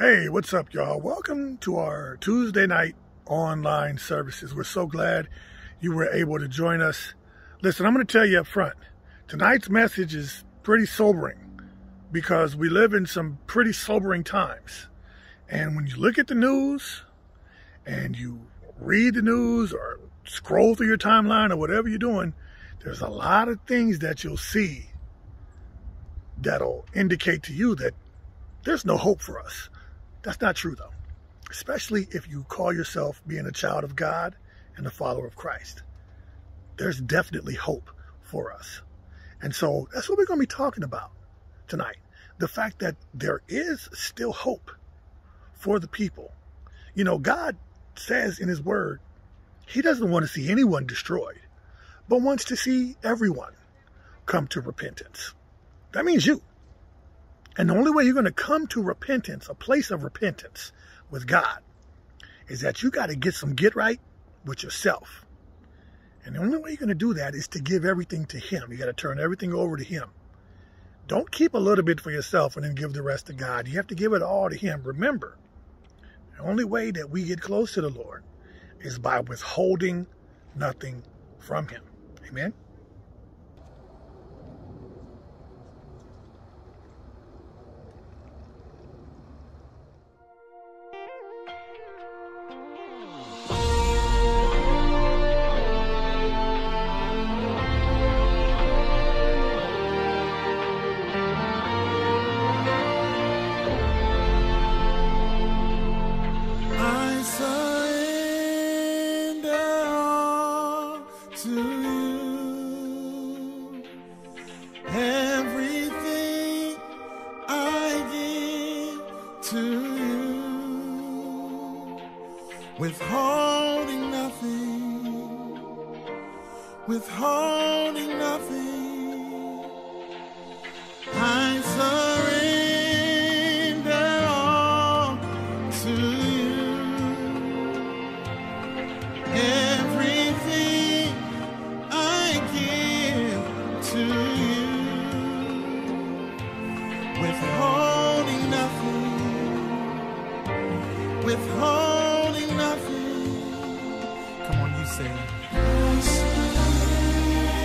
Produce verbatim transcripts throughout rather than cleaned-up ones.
Hey, what's up, y'all? Welcome to our Tuesday night online services. We're so glad you were able to join us. Listen, I'm going to tell you up front, tonight's message is pretty sobering because we live in some pretty sobering times. And when you look at the news and you read the news or scroll through your timeline or whatever you're doing, there's a lot of things that you'll see that'll indicate to you that there's no hope for us. That's not true, though, especially if you call yourself being a child of God and a follower of Christ. There's definitely hope for us. And so that's what we're going to be talking about tonight. The fact that there is still hope for the people. You know, God says in his word, he doesn't want to see anyone destroyed, but wants to see everyone come to repentance. That means you. And the only way you're going to come to repentance, a place of repentance with God, is that you got to get some get right with yourself. And the only way you're going to do that is to give everything to him. You got to turn everything over to him. Don't keep a little bit for yourself and then give the rest to God. You have to give it all to him. Remember, the only way that we get close to the Lord is by withholding nothing from him. Amen. Withholding nothing, withholding nothing, I surrender all to you. Everything I give to you, withholding nothing, withholding. Come on, you say it.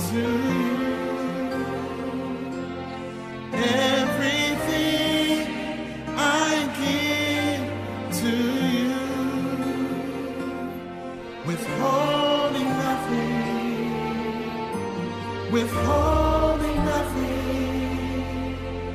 to you. Everything I give to you, withholding nothing, withholding nothing.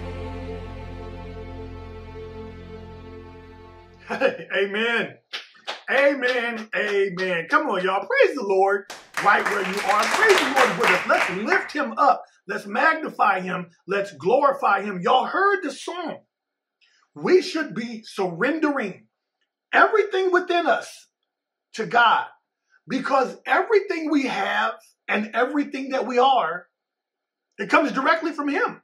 Amen. Amen. Amen. Come on, y'all. Praise the Lord right where you are. Praise the Lord with us. Let's lift him up. Let's magnify him. Let's glorify him. Y'all heard the song. We should be surrendering everything within us to God, because everything we have and everything that we are, it comes directly from him.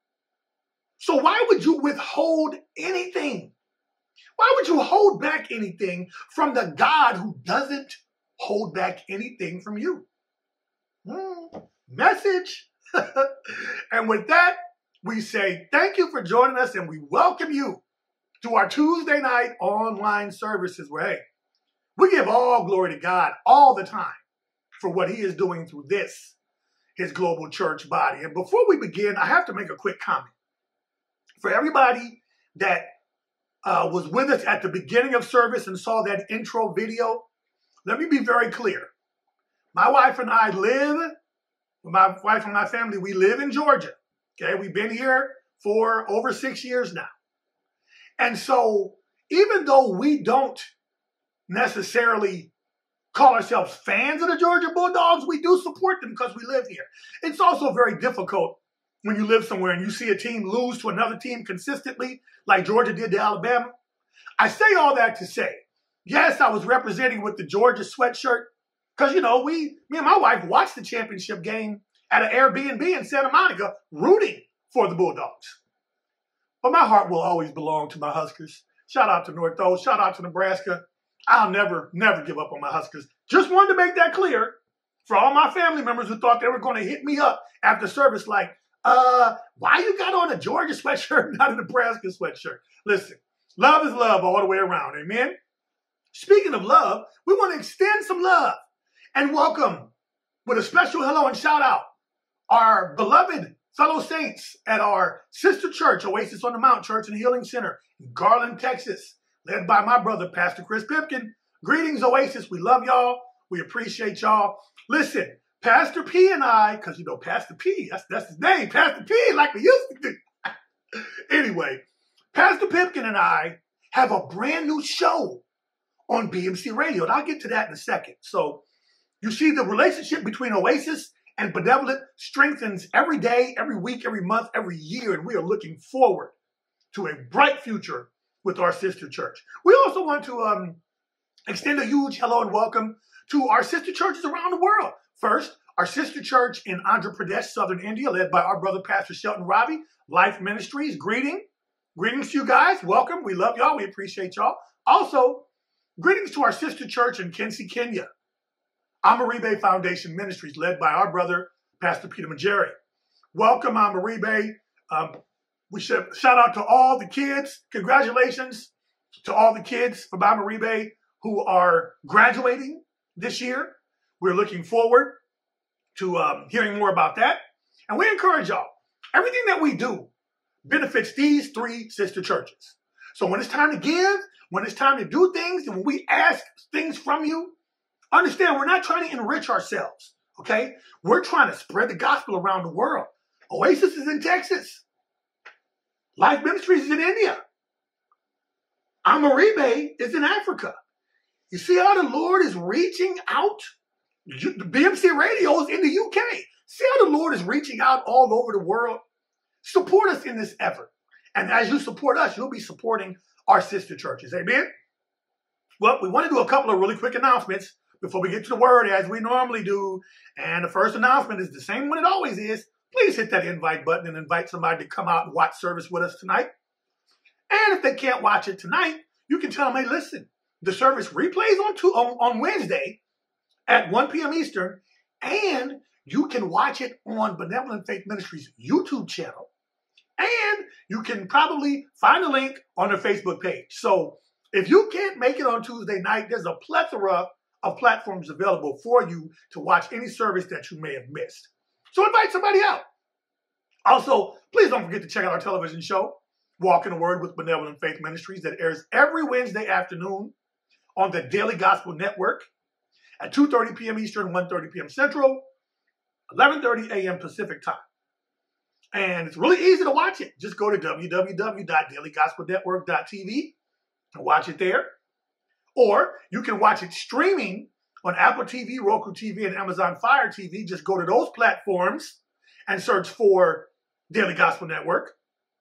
So why would you withhold anything? Why would you hold back anything from the God who doesn't hold back anything from you? Mm, message. And with that, we say thank you for joining us, and we welcome you to our Tuesday night online services where, hey, we give all glory to God all the time for what he is doing through this, his global church body. And before we begin, I have to make a quick comment. For everybody that uh, was with us at the beginning of service and saw that intro video, let me be very clear. My wife and I live, my wife and my family, we live in Georgia. Okay, we've been here for over six years now. And so even though we don't necessarily call ourselves fans of the Georgia Bulldogs, we do support them because we live here. It's also very difficult when you live somewhere and you see a team lose to another team consistently, like Georgia did to Alabama. I say all that to say, yes, I was representing with the Georgia sweatshirt because, you know, we, me and my wife watched the championship game at an Airbnb in Santa Monica, rooting for the Bulldogs. But my heart will always belong to my Huskers. Shout out to North Oaks. Shout out to Nebraska. I'll never, never give up on my Huskers. Just wanted to make that clear for all my family members who thought they were going to hit me up after service like, uh, why you got on a Georgia sweatshirt, not a Nebraska sweatshirt? Listen, love is love all the way around. Amen? Speaking of love, we want to extend some love and welcome with a special hello and shout out our beloved fellow saints at our sister church, Oasis on the Mount Church and Healing Center in Garland, Texas, led by my brother, Pastor Chris Pipkin. Greetings, Oasis. We love y'all. We appreciate y'all. Listen, Pastor P and I, because, you know, Pastor P, that's, that's his name, Pastor P, like we used to do. Anyway, Pastor Pipkin and I have a brand new show on B M C Radio, and I'll get to that in a second. So you see, the relationship between Oasis and Benevolent strengthens every day, every week, every month, every year, and we are looking forward to a bright future with our sister church. We also want to um, extend a huge hello and welcome to our sister churches around the world. First, our sister church in Andhra Pradesh, Southern India, led by our brother, Pastor Shelton Ravi, Life Ministries. Greeting. Greetings to you guys. Welcome. We love y'all. We appreciate y'all. Also, greetings to our sister church in Kensi, Kenya, Amaribe Foundation Ministries, led by our brother, Pastor Peter Majeri. Welcome, Amaribe. Um, we should shout out to all the kids. Congratulations to all the kids from Amaribe who are graduating this year. We're looking forward to um, hearing more about that. And we encourage y'all, everything that we do benefits these three sister churches. So when it's time to give, when it's time to do things, and when we ask things from you, understand we're not trying to enrich ourselves, okay? We're trying to spread the gospel around the world. Oasis is in Texas. Life Ministries is in India. Amaribe is in Africa. You see how the Lord is reaching out? The B M C Radio is in the U K. See how the Lord is reaching out all over the world? Support us in this effort. And as you support us, you'll be supporting our sister churches. Amen? Well, we want to do a couple of really quick announcements before we get to the word, as we normally do. And the first announcement is the same one it always is. Please hit that invite button and invite somebody to come out and watch service with us tonight. And if they can't watch it tonight, you can tell them, hey, listen, the service replays on, two, on, on Wednesday at one p m Eastern, and you can watch it on Benevolent Faith Ministries' YouTube channel. And you can probably find a link on their Facebook page. So if you can't make it on Tuesday night, there's a plethora of platforms available for you to watch any service that you may have missed. So invite somebody out. Also, please don't forget to check out our television show, Walk in the Word with Benevolent Faith Ministries, that airs every Wednesday afternoon on the Daily Gospel Network at two thirty p.m. Eastern, one thirty p.m. Central, eleven thirty a.m. Pacific time. And it's really easy to watch it. Just go to w w w dot daily gospel network dot t v and watch it there. Or you can watch it streaming on Apple T V, Roku T V, and Amazon Fire T V. Just go to those platforms and search for Daily Gospel Network.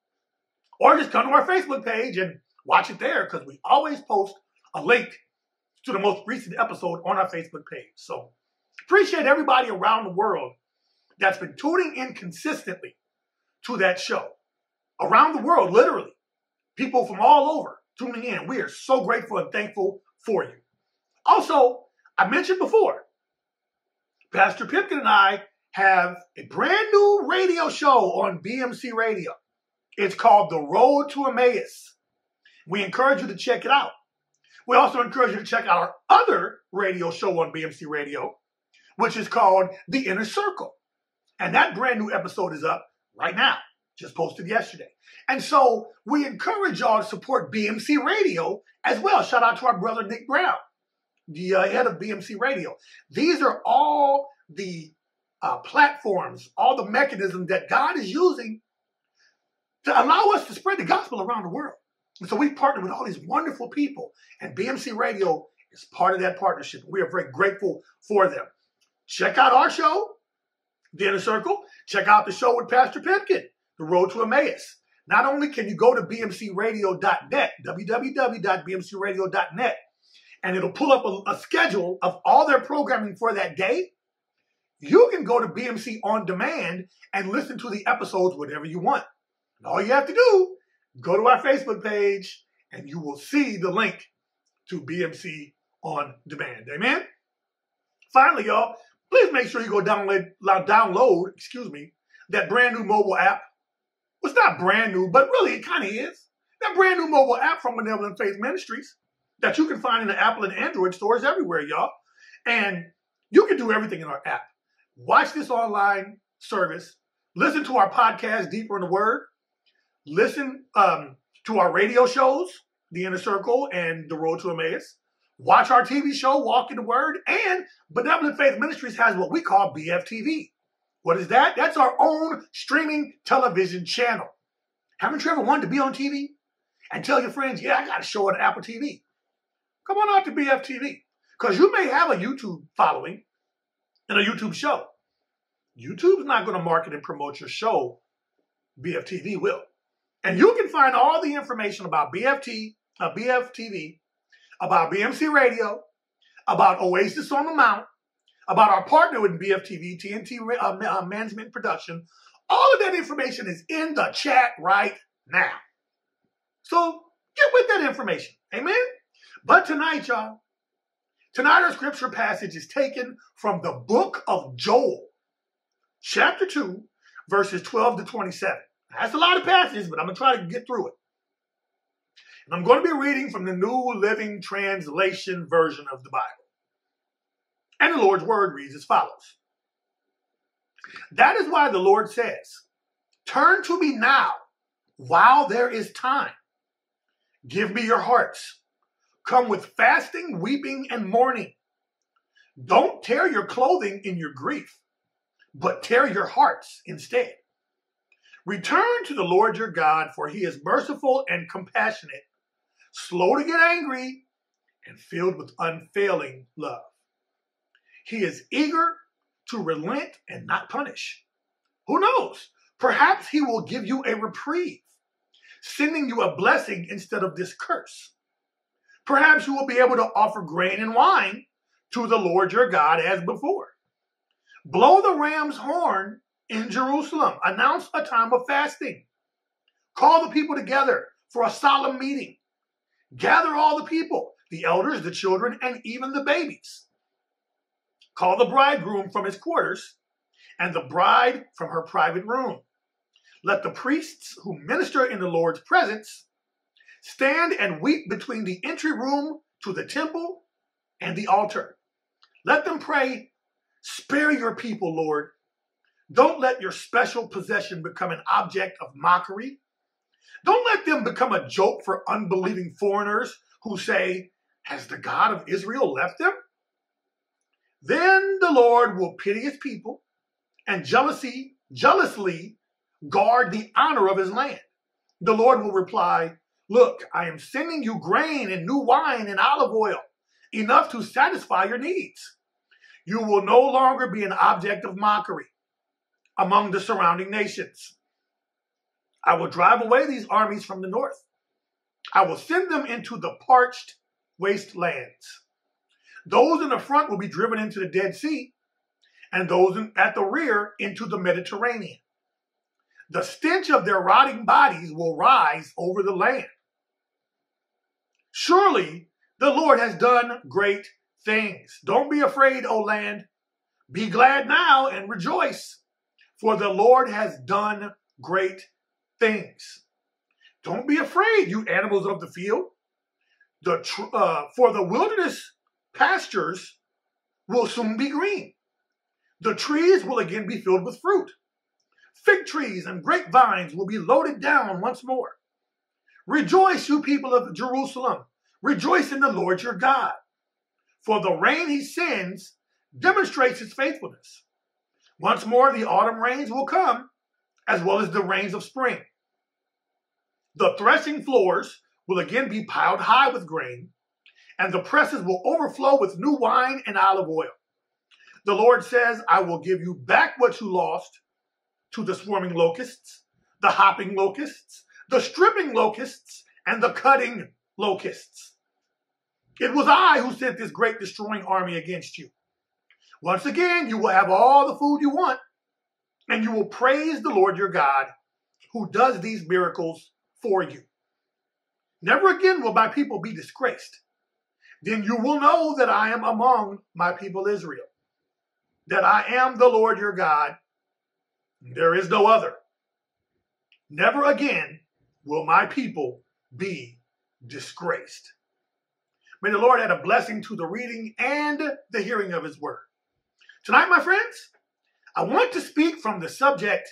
Or just come to our Facebook page and watch it there, because we always post a link to the most recent episode on our Facebook page. So appreciate everybody around the world that's been tuning in consistently to that show. Around the world, literally. People from all over tuning in. We are so grateful and thankful for you. Also, I mentioned before, Pastor Pipkin and I have a brand new radio show on B M C Radio. It's called The Road to Emmaus. We encourage you to check it out. We also encourage you to check out our other radio show on B M C Radio, which is called The Inner Circle. And that brand new episode is up right now, just posted yesterday. And so we encourage y'all to support B M C Radio as well. Shout out to our brother Nick Brown, the uh, head of B M C Radio. These are all the uh, platforms, all the mechanisms that God is using to allow us to spread the gospel around the world. And so we've partnered with all these wonderful people, and B M C Radio is part of that partnership. We are very grateful for them. Check out our show, The Inner Circle. Check out the show with Pastor Pipkin, The Road to Emmaus. Not only can you go to b m c radio dot net, w w w dot b m c radio dot net, and it'll pull up a, a schedule of all their programming for that day, you can go to B M C On Demand and listen to the episodes whenever you want. And all you have to do, go to our Facebook page, and you will see the link to B M C On Demand. Amen? Finally, y'all, please make sure you go download, download, excuse me, that brand new mobile app. Well, it's not brand new, but really it kind of is. That brand new mobile app from Benevolent Faith Ministries that you can find in the Apple and Android stores everywhere, y'all. And you can do everything in our app. Watch this online service. Listen to our podcast, Deeper in the Word. Listen um, to our radio shows, The Inner Circle and The Road to Emmaus. Watch our T V show, Walk in the Word. And Benevolent Faith Ministries has what we call B F T V. What is that? That's our own streaming television channel. Haven't you ever wanted to be on T V and tell your friends, yeah, I got a show on Apple T V? Come on out to B F T V. Because you may have a YouTube following and a YouTube show. YouTube's not going to market and promote your show. B F T V will. And you can find all the information about B F T, uh, B F T V, about B M C Radio, about Oasis on the Mount, about our partner with B F T V, T N T uh, uh, Management Production. All of that information is in the chat right now. So get with that information. Amen? But tonight, y'all, tonight our scripture passage is taken from the book of Joel, chapter two, verses twelve to twenty-seven. That's a lot of passages, but I'm going to try to get through it. And I'm going to be reading from the New Living Translation version of the Bible. And the Lord's word reads as follows. That is why the Lord says, turn to me now while there is time. Give me your hearts. Come with fasting, weeping, and mourning. Don't tear your clothing in your grief, but tear your hearts instead. Return to the Lord your God, for he is merciful and compassionate, slow to get angry, and filled with unfailing love. He is eager to relent and not punish. Who knows? Perhaps he will give you a reprieve, sending you a blessing instead of this curse. Perhaps you will be able to offer grain and wine to the Lord your God as before. Blow the ram's horn in Jerusalem. Announce a time of fasting. Call the people together for a solemn meeting. Gather all the people, the elders, the children, and even the babies. Call the bridegroom from his quarters and the bride from her private room. Let the priests who minister in the Lord's presence stand and weep between the entry room to the temple and the altar. Let them pray, spare your people, Lord. Don't let your special possession become an object of mockery. Don't let them become a joke for unbelieving foreigners who say, has the God of Israel left them? Then the Lord will pity his people and jealousy, jealously guard the honor of his land. The Lord will reply, look, I am sending you grain and new wine and olive oil, enough to satisfy your needs. You will no longer be an object of mockery among the surrounding nations. I will drive away these armies from the north. I will send them into the parched wastelands. Those in the front will be driven into the Dead Sea, and those in, at the rear into the Mediterranean. The stench of their rotting bodies will rise over the land. Surely the Lord has done great things. Don't be afraid, O land. Be glad now and rejoice, for the Lord has done great things. Don't be afraid, you animals of the field. The tr- uh, for the wilderness pastures will soon be green. The trees will again be filled with fruit. Fig trees and grapevines will be loaded down once more. Rejoice, you people of Jerusalem. Rejoice in the Lord your God. For the rain he sends demonstrates his faithfulness. Once more the autumn rains will come, as well as the rains of spring. The threshing floors will again be piled high with grain, and the presses will overflow with new wine and olive oil. The Lord says, I will give you back what you lost to the swarming locusts, the hopping locusts, the stripping locusts, and the cutting locusts. It was I who sent this great destroying army against you. Once again, you will have all the food you want, and you will praise the Lord your God, who does these miracles for you. Never again will my people be disgraced. Then you will know that I am among my people Israel, that I am the Lord your God. There is no other. Never again will my people be disgraced. May the Lord add a blessing to the reading and the hearing of his word. Tonight, my friends, I want to speak from the subject,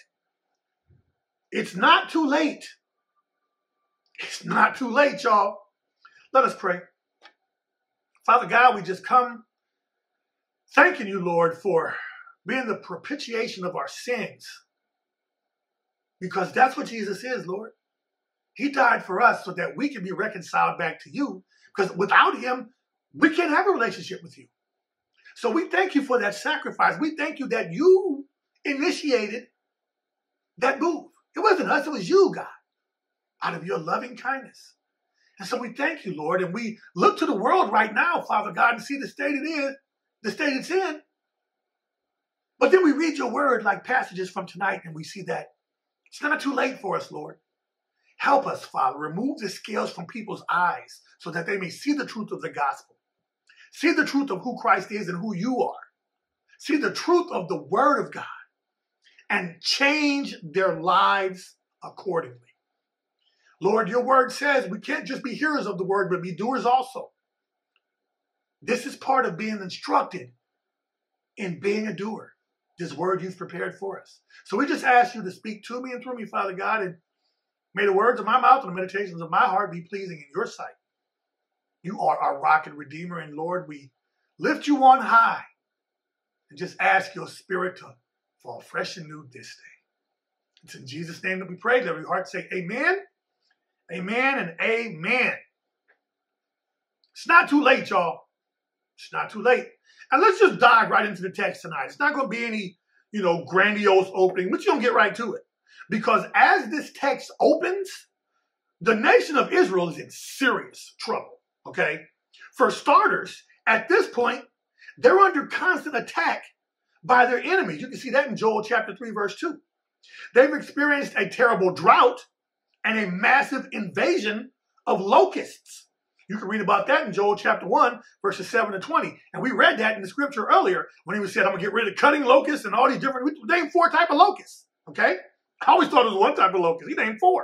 it's not too late. It's not too late, y'all. Let us pray. Father God, we just come thanking you, Lord, for being the propitiation of our sins. Because that's what Jesus is, Lord. He died for us so that we can be reconciled back to you. Because without him, we can't have a relationship with you. So we thank you for that sacrifice. We thank you that you initiated that move. It wasn't us, it was you, God, out of your loving kindness. And so we thank you, Lord, and we look to the world right now, Father God, and see the state it is, the state it's in. But then we read your word like passages from tonight, and we see that it's not too late for us, Lord. Help us, Father. Remove the scales from people's eyes so that they may see the truth of the gospel. See the truth of who Christ is and who you are. See the truth of the word of God and change their lives accordingly. Lord, your word says we can't just be hearers of the word, but be doers also. This is part of being instructed in being a doer, this word you've prepared for us. So we just ask you to speak to me and through me, Father God, and may the words of my mouth and the meditations of my heart be pleasing in your sight. You are our rock and redeemer, and Lord, we lift you on high and just ask your spirit to fall fresh and new this day. It's in Jesus' name that we pray. Let every heart say amen, amen, and amen. It's not too late, y'all. It's not too late. And let's just dive right into the text tonight. It's not going to be any, you know, grandiose opening, but you're going to get right to it. Because as this text opens, the nation of Israel is in serious trouble, okay? For starters, at this point, they're under constant attack by their enemies. You can see that in Joel chapter three, verse two. They've experienced a terrible drought and a massive invasion of locusts. You can read about that in Joel chapter one, verses seven to twenty. And we read that in the scripture earlier when he was said, I'm going to get rid of cutting locusts and all these different, we named four types of locusts, okay? I always thought it was one type of locust. He named four.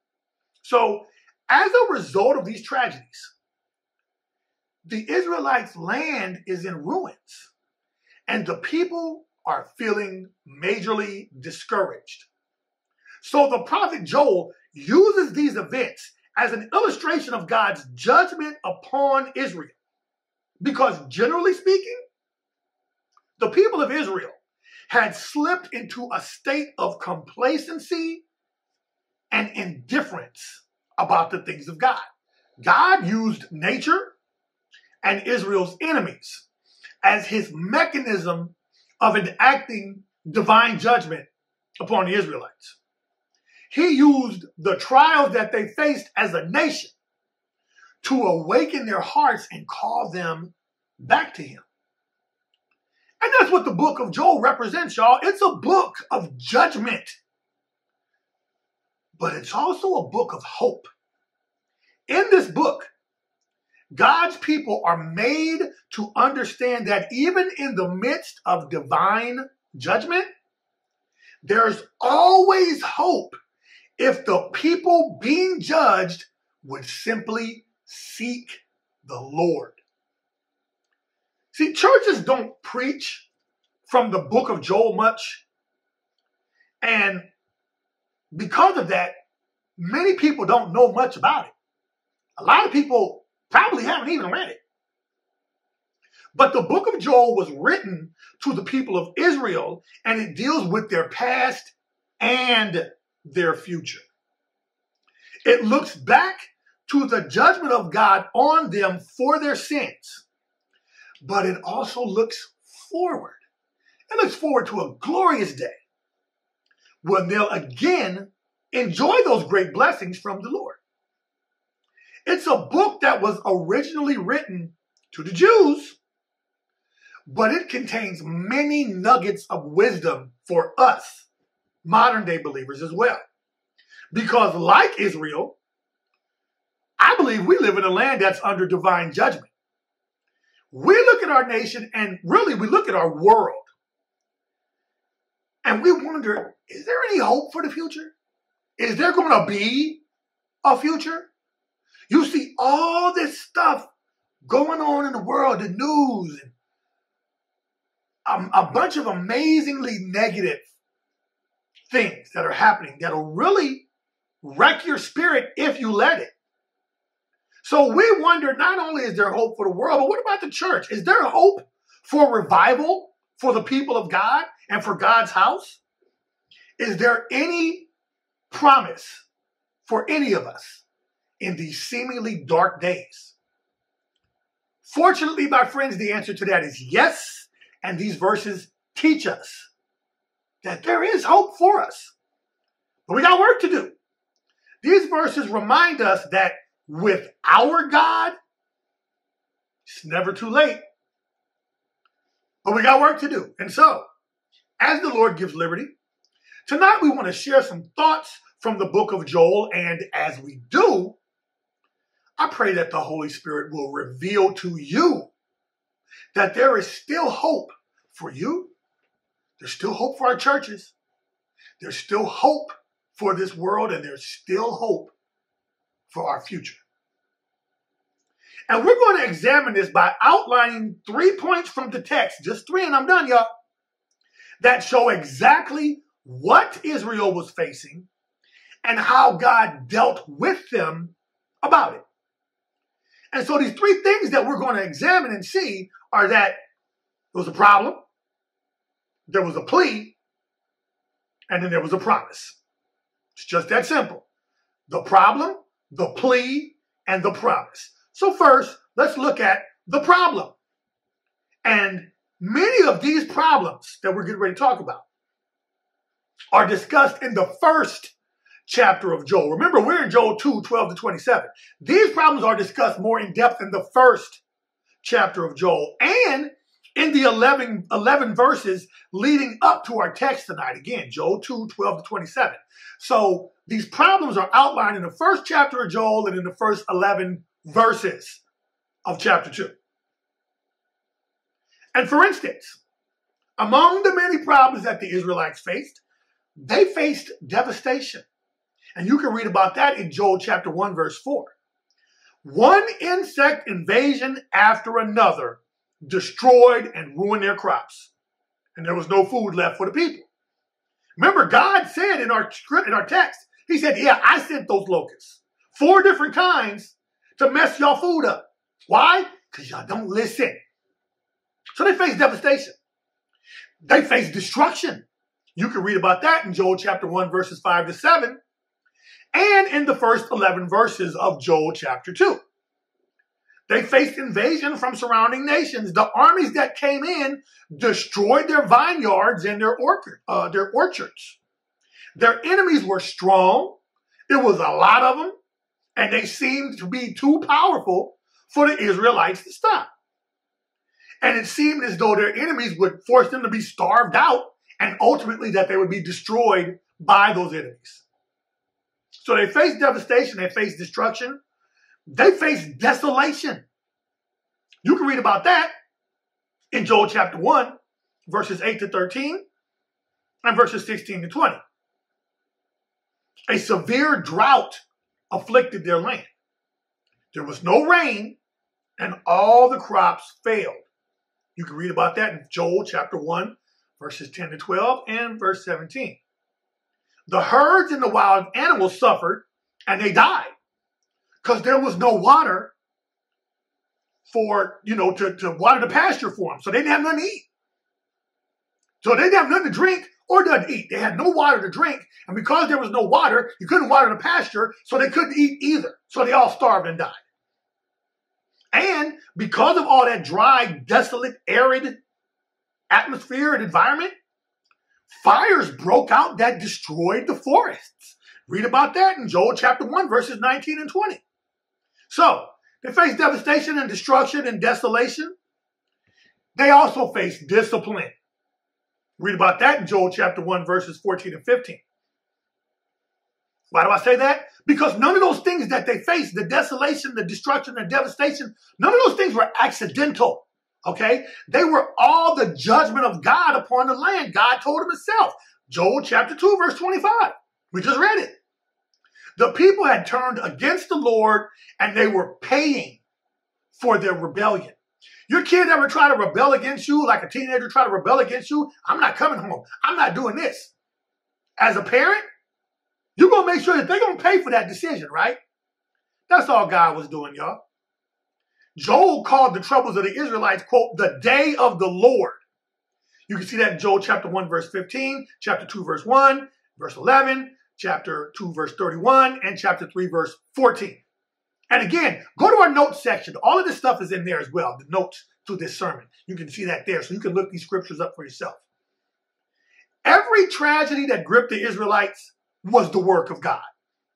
So as a result of these tragedies, the Israelites' land is in ruins, and the people are feeling majorly discouraged. So the prophet Joel uses these events as an illustration of God's judgment upon Israel. Because generally speaking, the people of Israel had slipped into a state of complacency and indifference about the things of God. God used nature and Israel's enemies as his mechanism of enacting divine judgment upon the Israelites. He used the trials that they faced as a nation to awaken their hearts and call them back to him. And that's what the book of Joel represents, y'all. It's a book of judgment, but it's also a book of hope. In this book, God's people are made to understand that even in the midst of divine judgment, there's always hope if the people being judged would simply seek the Lord. See, churches don't preach from the book of Joel much. And because of that, many people don't know much about it. A lot of people probably haven't even read it. But the book of Joel was written to the people of Israel, and it deals with their past and their future. It looks back to the judgment of God on them for their sins, but it also looks forward. It looks forward to a glorious day when they'll again enjoy those great blessings from the Lord. It's a book that was originally written to the Jews, but it contains many nuggets of wisdom for us, modern day believers as well. Because like Israel, I believe we live in a land that's under divine judgment. We look at our nation and really we look at our world and we wonder, is there any hope for the future? Is there going to be a future? You see all this stuff going on in the world, the news, and um, a bunch of amazingly negative things that are happening that'll really wreck your spirit if you let it. So we wonder, not only is there hope for the world, but what about the church? Is there hope for revival for the people of God and for God's house? Is there any promise for any of us in these seemingly dark days? Fortunately, my friends, the answer to that is yes. And these verses teach us that there is hope for us. But we got work to do. These verses remind us that with our God, it's never too late. But we got work to do. And so, as the Lord gives liberty, tonight we want to share some thoughts from the book of Joel. And as we do, I pray that the Holy Spirit will reveal to you that there is still hope for you. There's still hope for our churches. There's still hope for this world, and there's still hope for our future. And we're going to examine this by outlining three points from the text, just three, and I'm done, y'all, that show exactly what Israel was facing and how God dealt with them about it. And so these three things that we're going to examine and see are that there was a problem, there was a plea, and then there was a promise. It's just that simple. The problem, the plea, and the promise. So first, let's look at the problem. And many of these problems that we're getting ready to talk about are discussed in the first chapter of Joel. Remember, we're in Joel two, twelve to twenty-seven. These problems are discussed more in depth in the first chapter of Joel and in the eleven, eleven verses leading up to our text tonight. Again, Joel two, twelve to twenty-seven. So these problems are outlined in the first chapter of Joel and in the first eleven verses of chapter two. And for instance, among the many problems that the Israelites faced, they faced devastation. And you can read about that in Joel chapter one, verse four. One insect invasion after another destroyed and ruined their crops. and there was no food left for the people. Remember, God said in our script, in our text, he said, yeah, I sent those locusts, four different kinds, to mess y'all food up. Why? Because y'all don't listen. So they face devastation. They face destruction. You can read about that in Joel chapter one, verses five to seven, and in the first eleven verses of Joel chapter two. They faced invasion from surrounding nations. The armies that came in destroyed their vineyards and their orchard, uh, their orchards. Their enemies were strong. It was a lot of them, and they seemed to be too powerful for the Israelites to stop. And it seemed as though their enemies would force them to be starved out, and ultimately that they would be destroyed by those enemies. So they faced devastation, they faced destruction, they faced desolation. You can read about that in Joel chapter one, verses eight to thirteen, and verses sixteen to twenty. A severe drought afflicted their land. There was no rain, and all the crops failed. You can read about that in Joel chapter one, verses ten to twelve, and verse seventeen. The herds and the wild animals suffered, and they died, because there was no water for, you know, to, to water the pasture for them. So they didn't have nothing to eat. So they didn't have nothing to drink or nothing to eat. They had no water to drink. And because there was no water, you couldn't water the pasture, so they couldn't eat either. So they all starved and died. And because of all that dry, desolate, arid atmosphere and environment, fires broke out that destroyed the forests. Read about that in Joel chapter one, verses nineteen and twenty. So, they faced devastation and destruction and desolation. They also faced discipline. Read about that in Joel chapter one, verses fourteen and fifteen. Why do I say that? Because none of those things that they faced, the desolation, the destruction, the devastation, none of those things were accidental, okay? They were all the judgment of God upon the land. God told him himself. Joel chapter two, verse twenty-five. We just read it. The people had turned against the Lord, and they were paying for their rebellion. Your kid ever try to rebel against you, like a teenager try to rebel against you? I'm not coming home. I'm not doing this. As a parent, you're going to make sure that they're going to pay for that decision, right? That's all God was doing, y'all. Joel called the troubles of the Israelites, quote, the day of the Lord. You can see that in Joel chapter one, verse fifteen, chapter two, verse one, verse eleven, chapter two, verse thirty-one, and chapter three, verse fourteen. And again, go to our notes section. All of this stuff is in there as well, the notes to this sermon. You can see that there, so you can look these scriptures up for yourself. Every tragedy that gripped the Israelites was the work of God.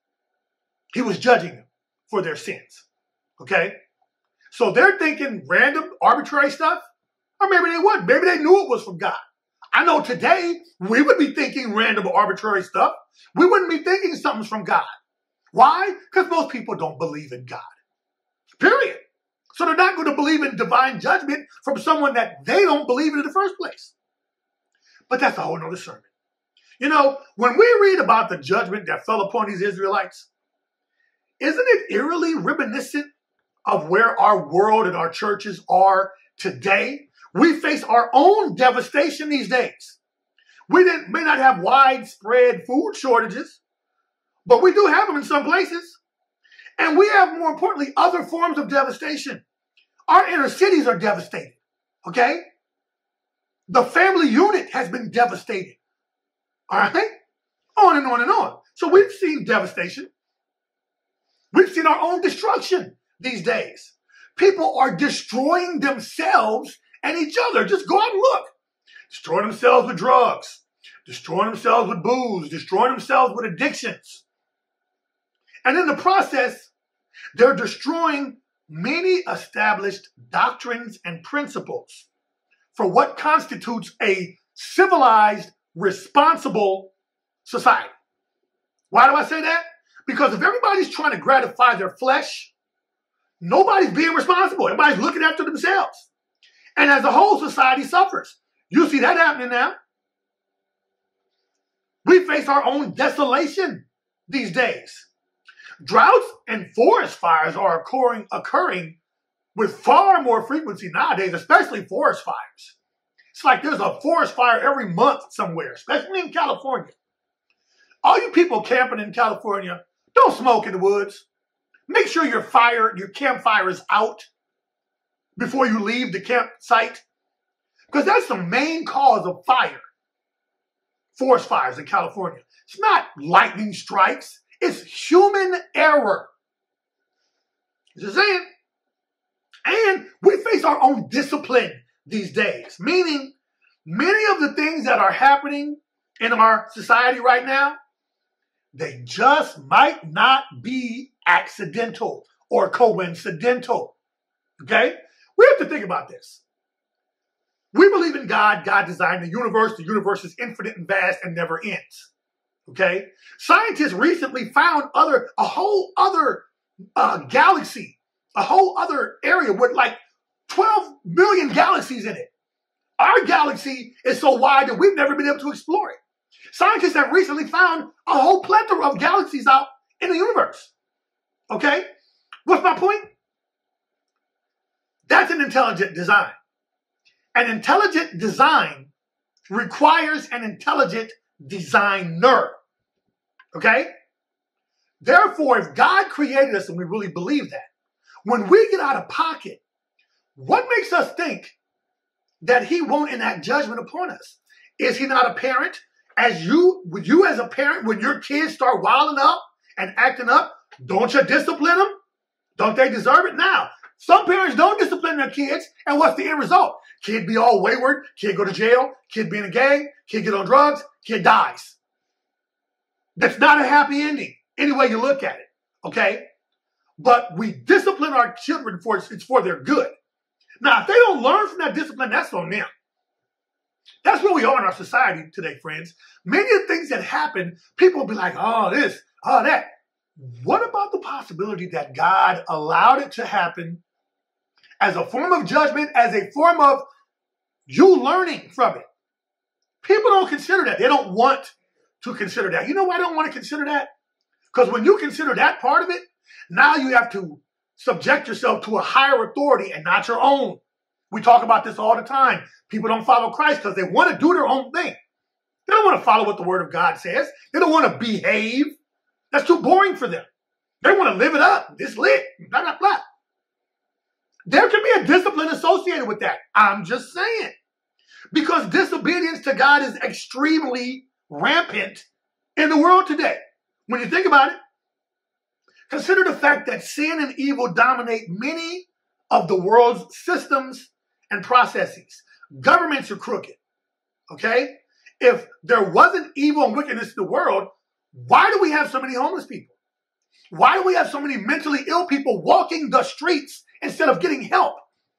He was judging them for their sins, okay? So they're thinking random, arbitrary stuff, or maybe they wouldn't. Maybe they knew it was from God. I know today we would be thinking random, arbitrary stuff. We wouldn't be thinking something's from God. Why? Because most people don't believe in God, period. So they're not going to believe in divine judgment from someone that they don't believe in in the first place. But that's a whole nother sermon. You know, when we read about the judgment that fell upon these Israelites, isn't it eerily reminiscent of where our world and our churches are today? We face our own devastation these days. We didn't, may not have widespread food shortages, but we do have them in some places. And we have, more importantly, other forms of devastation. Our inner cities are devastated, okay? The family unit has been devastated, all right? On and on and on. So we've seen devastation. We've seen our own destruction these days. People are destroying themselves and each other. Just go out and look. Destroying themselves with drugs, destroying themselves with booze, destroying themselves with addictions. And in the process, they're destroying many established doctrines and principles for what constitutes a civilized, responsible society. Why do I say that? Because if everybody's trying to gratify their flesh, nobody's being responsible. Everybody's looking after themselves. And as a whole, society suffers. You see that happening now. We face our own desolation these days. Droughts and forest fires are occurring, occurring with far more frequency nowadays, especially forest fires. It's like there's a forest fire every month somewhere, especially in California. All you people camping in California, don't smoke in the woods. Make sure your fire, your campfire is out before you leave the campsite, because that's the main cause of fire. Forest fires in California. It's not lightning strikes. It's human error. Just saying. And we face our own discipline these days, meaning many of the things that are happening in our society right now, they just might not be accidental or coincidental. Okay? We have to think about this. We believe in God. God designed the universe. The universe is infinite and vast and never ends. Okay? Scientists recently found other, a whole other uh, galaxy, a whole other area with like twelve million galaxies in it. Our galaxy is so wide that we've never been able to explore it. Scientists have recently found a whole plethora of galaxies out in the universe. Okay? What's my point? That's an intelligent design. An intelligent design requires an intelligent designer. Okay? Therefore, if God created us and we really believe that, when we get out of pocket, what makes us think that he won't enact judgment upon us? Is he not a parent? As you, you as a parent, when your kids start wilding up and acting up, don't you discipline them? Don't they deserve it? Now, some parents don't discipline their kids, and what's the end result? Kid be all wayward, kid go to jail, kid be in a gang, kid get on drugs, kid dies. That's not a happy ending, any way you look at it, okay? But we discipline our children for it's for their good. Now, if they don't learn from that discipline, that's on them. That's where we are in our society today, friends. Many of the things that happen, people will be like, oh, this, oh, that. What about the possibility that God allowed it to happen as a form of judgment, as a form of you learning from it? People don't consider that. They don't want to consider that. You know why I don't want to consider that? Because when you consider that part of it, now you have to subject yourself to a higher authority and not your own. We talk about this all the time. People don't follow Christ because they want to do their own thing. They don't want to follow what the Word of God says. They don't want to behave. That's too boring for them. They want to live it up. This lit, blah, blah, blah. There can be a discipline associated with that. I'm just saying. Because disobedience to God is extremely rampant in the world today. When you think about it, consider the fact that sin and evil dominate many of the world's systems and processes. Governments are crooked, okay? If there wasn't evil and wickedness in the world, why do we have so many homeless people? Why do we have so many mentally ill people walking the streets instead of getting help?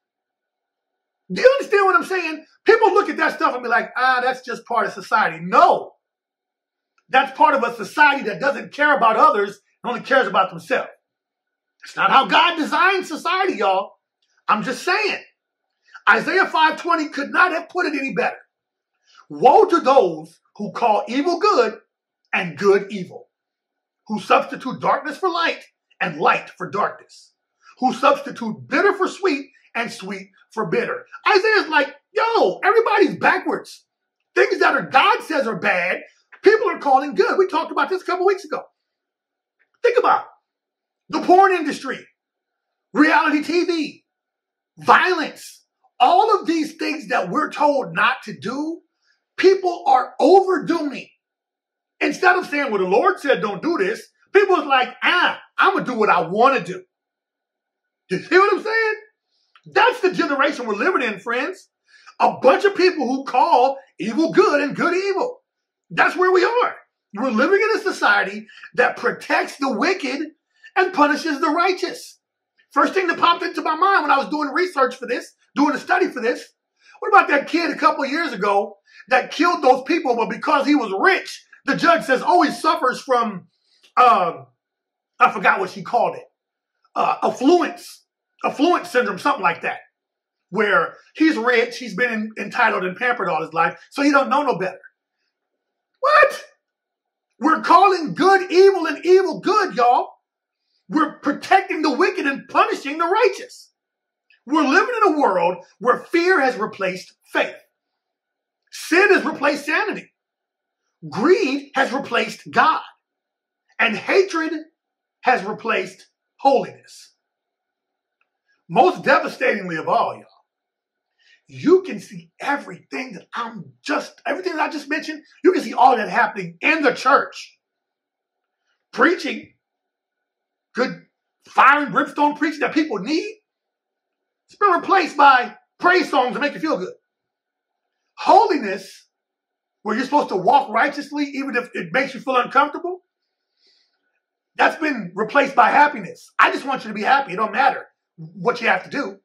Do you understand what I'm saying? People look at that stuff and be like, ah, that's just part of society. No. That's part of a society that doesn't care about others and only cares about themselves. It's not how God designed society, y'all. I'm just saying. Isaiah five twenty could not have put it any better. Woe to those who call evil good and good evil, who substitute darkness for light and light for darkness, who substitute bitter for sweet and sweet for bitter. Isaiah's like, yo, everybody's backwards. Things that are God says are bad, people are calling good. We talked about this a couple weeks ago. Think about it. The porn industry, reality T V, violence, all of these things that we're told not to do, people are overdoing. Instead of saying, well, the Lord said don't do this, people are like, ah, I'm going to do what I want to do. You see what I'm saying? That's the generation we're living in, friends. A bunch of people who call evil good and good evil. That's where we are. We're living in a society that protects the wicked and punishes the righteous. First thing that popped into my mind when I was doing research for this, doing a study for this, what about that kid a couple of years ago that killed those people, but because he was rich, the judge says, oh, he suffers from, uh, I forgot what she called it, uh, affluence, affluence syndrome, something like that, where he's rich, he's been in, entitled and pampered all his life, so he don't know no better. What? We're calling good evil and evil good, y'all. We're protecting the wicked and punishing the righteous. We're living in a world where fear has replaced faith. Sin has replaced sanity. Greed has replaced God. And hatred has replaced holiness. Most devastatingly of all, y'all, you can see everything that I'm just, everything that I just mentioned, you can see all that happening in the church. Preaching, good fire and brimstone preaching that people need, it's been replaced by praise songs to make you feel good. Holiness, where you're supposed to walk righteously even if it makes you feel uncomfortable, that's been replaced by happiness. I just want you to be happy. It don't matter what you have to do.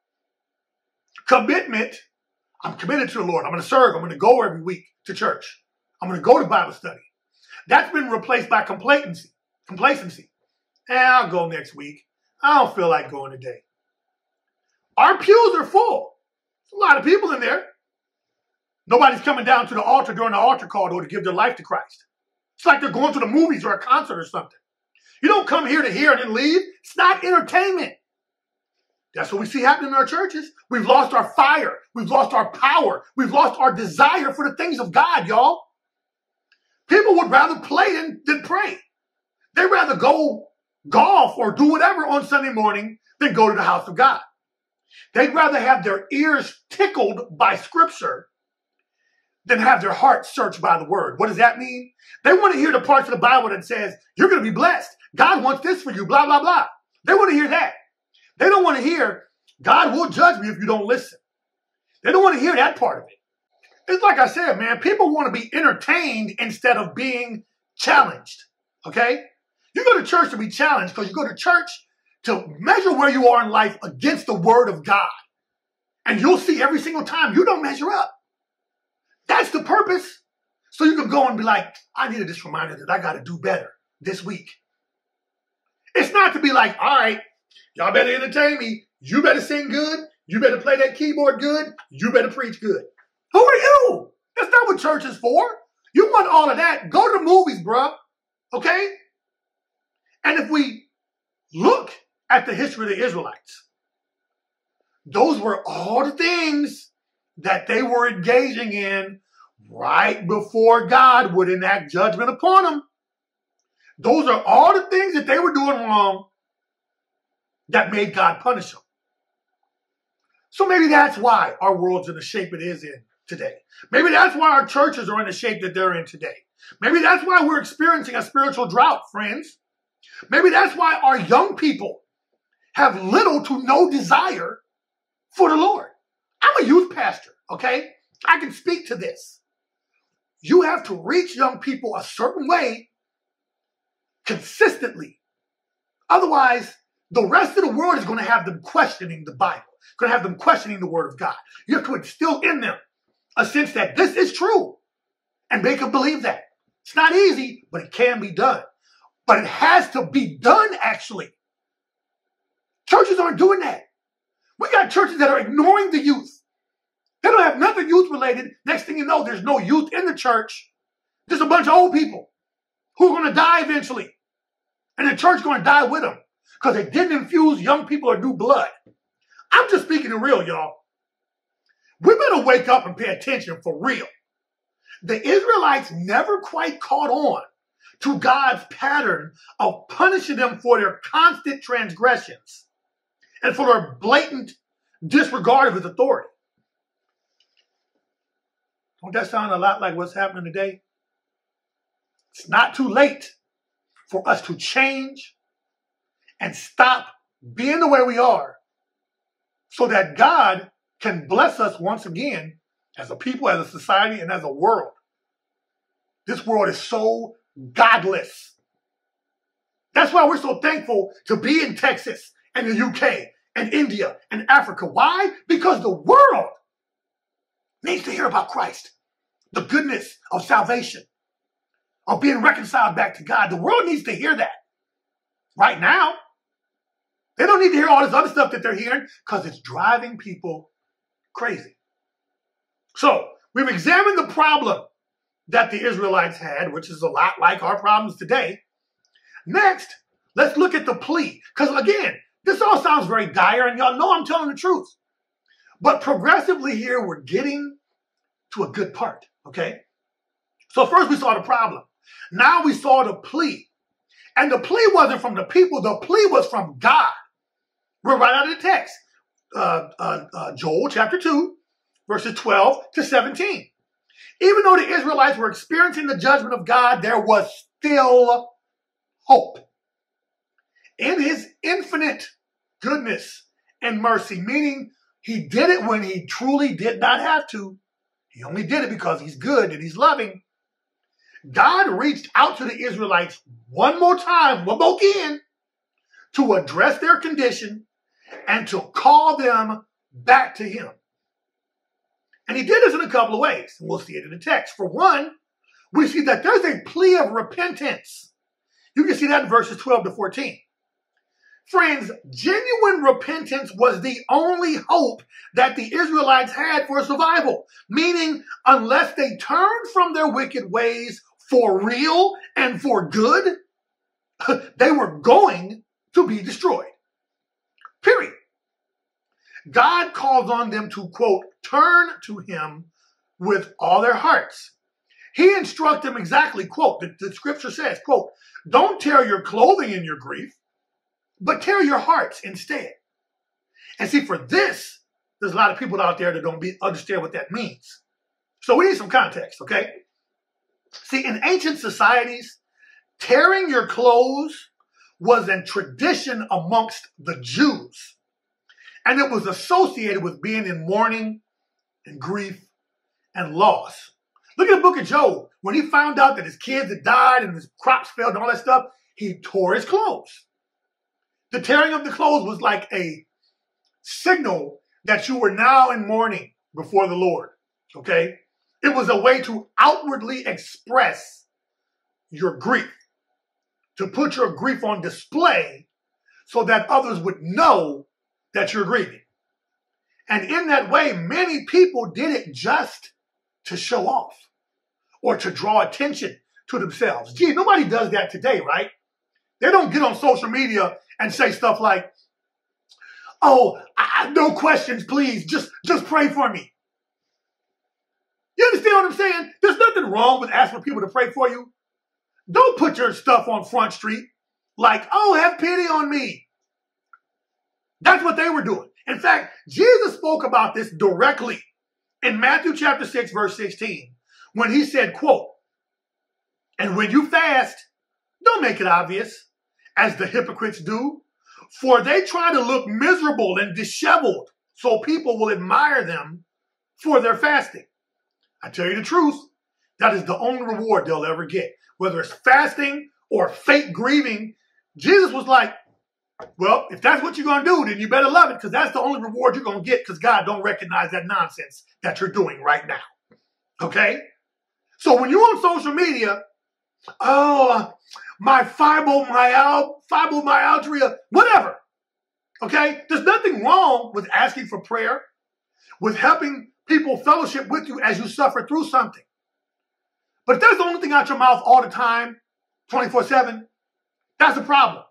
Commitment, I'm committed to the Lord. I'm going to serve. I'm going to go every week to church. I'm going to go to Bible study. That's been replaced by complacency. Complacency. Eh, I'll go next week. I don't feel like going today. Our pews are full. There's a lot of people in there. Nobody's coming down to the altar during the altar call to give their life to Christ. It's like they're going to the movies or a concert or something. You don't come here to hear and then leave. It's not entertainment. That's what we see happening in our churches. We've lost our fire. We've lost our power. We've lost our desire for the things of God, y'all. People would rather play than, than pray. They'd rather go golf or do whatever on Sunday morning than go to the house of God. They'd rather have their ears tickled by Scripture than have their hearts searched by the Word. What does that mean? They want to hear the parts of the Bible that says, you're going to be blessed. God wants this for you, blah, blah, blah. They want to hear that. They don't want to hear, God will judge me if you don't listen. They don't want to hear that part of it. It's like I said, man, people want to be entertained instead of being challenged, okay? You go to church to be challenged because you go to church to measure where you are in life against the Word of God. And you'll see every single time you don't measure up. That's the purpose. So you can go and be like, I needed this reminder that I got to do better this week. It's not to be like, all right, y'all better entertain me. You better sing good. You better play that keyboard good. You better preach good. Who are you? That's not what church is for. You want all of that. Go to the movies, bruh. Okay? And if we look at the history of the Israelites, those were all the things that they were engaging in right before God would enact judgment upon them. Those are all the things that they were doing wrong that made God punish them. So maybe that's why our world's in the shape it is in today. Maybe that's why our churches are in the shape that they're in today. Maybe that's why we're experiencing a spiritual drought, friends. Maybe that's why our young people have little to no desire for the Lord. I'm a youth pastor, okay? I can speak to this. You have to reach young people a certain way consistently. Otherwise, the rest of the world is going to have them questioning the Bible, going to have them questioning the Word of God. You have to instill in them a sense that this is true and make them believe that. It's not easy, but it can be done. But it has to be done, actually. Churches aren't doing that. We got churches that are ignoring the youth. They don't have nothing youth related. Next thing you know, there's no youth in the church. There's a bunch of old people who are going to die eventually. And the church is going to die with them because they didn't infuse young people with new blood. I'm just speaking the real, y'all. We better wake up and pay attention for real. The Israelites never quite caught on to God's pattern of punishing them for their constant transgressions and for their blatant disregard of his authority. Don't that sound a lot like what's happening today? It's not too late for us to change and stop being the way we are so that God can bless us once again as a people, as a society, and as a world. This world is so godless. That's why we're so thankful to be in Texas and the U K and India and Africa. Why? Because the world needs to hear about Christ, the goodness of salvation, of being reconciled back to God. The world needs to hear that right now. They don't need to hear all this other stuff that they're hearing because it's driving people crazy. So we've examined the problem that the Israelites had, which is a lot like our problems today. Next, let's look at the plea. Because again, this all sounds very dire, and y'all know I'm telling the truth. But progressively here, we're getting to a good part, okay? So first we saw the problem. Now we saw the plea. And the plea wasn't from the people. The plea was from God. We're right out of the text. Uh, uh, uh, Joel chapter two, verses twelve to seventeen. Even though the Israelites were experiencing the judgment of God, there was still hope. In his infinite goodness and mercy, meaning he did it when he truly did not have to. He only did it because he's good and he's loving. God reached out to the Israelites one more time, one more again, to address their condition and to call them back to him. And he did this in a couple of ways. And we'll see it in the text. For one, we see that there's a plea of repentance. You can see that in verses twelve to fourteen. Friends, genuine repentance was the only hope that the Israelites had for survival. Meaning, unless they turned from their wicked ways for real and for good, they were going to be destroyed. Period. God calls on them to, quote, turn to him with all their hearts. He instructs them exactly, quote, the, the scripture says, quote, don't tear your clothing in your grief, but tear your hearts instead. And see, for this, there's a lot of people out there that don't be, understand what that means. So we need some context, okay? See, in ancient societies, tearing your clothes was a tradition amongst the Jews. And it was associated with being in mourning and grief and loss. Look at the book of Job. When he found out that his kids had died and his crops failed and all that stuff, he tore his clothes. The tearing of the clothes was like a signal that you were now in mourning before the Lord, okay? It was a way to outwardly express your grief, to put your grief on display so that others would know that you're grieving. And in that way, many people did it just to show off or to draw attention to themselves. Gee, nobody does that today, right? They don't get on social media and say stuff like, oh, I, no questions, please. Just, just pray for me. You understand what I'm saying? There's nothing wrong with asking people to pray for you. Don't put your stuff on Front Street like, oh, have pity on me. That's what they were doing. In fact, Jesus spoke about this directly in Matthew chapter six, verse sixteen, when he said, quote, and when you fast, don't make it obvious, as the hypocrites do, for they try to look miserable and disheveled so people will admire them for their fasting. I tell you the truth, that is the only reward they'll ever get. Whether it's fasting or fake grieving, Jesus was like, well, if that's what you're going to do, then you better love it, because that's the only reward you're going to get, because God don't recognize that nonsense that you're doing right now. Okay? So when you're on social media, oh, my fibromyalgia, fibromyalgia, whatever. Okay? There's nothing wrong with asking for prayer, with helping people fellowship with you as you suffer through something. But if that's the only thing out your mouth all the time, twenty-four seven, that's a problem.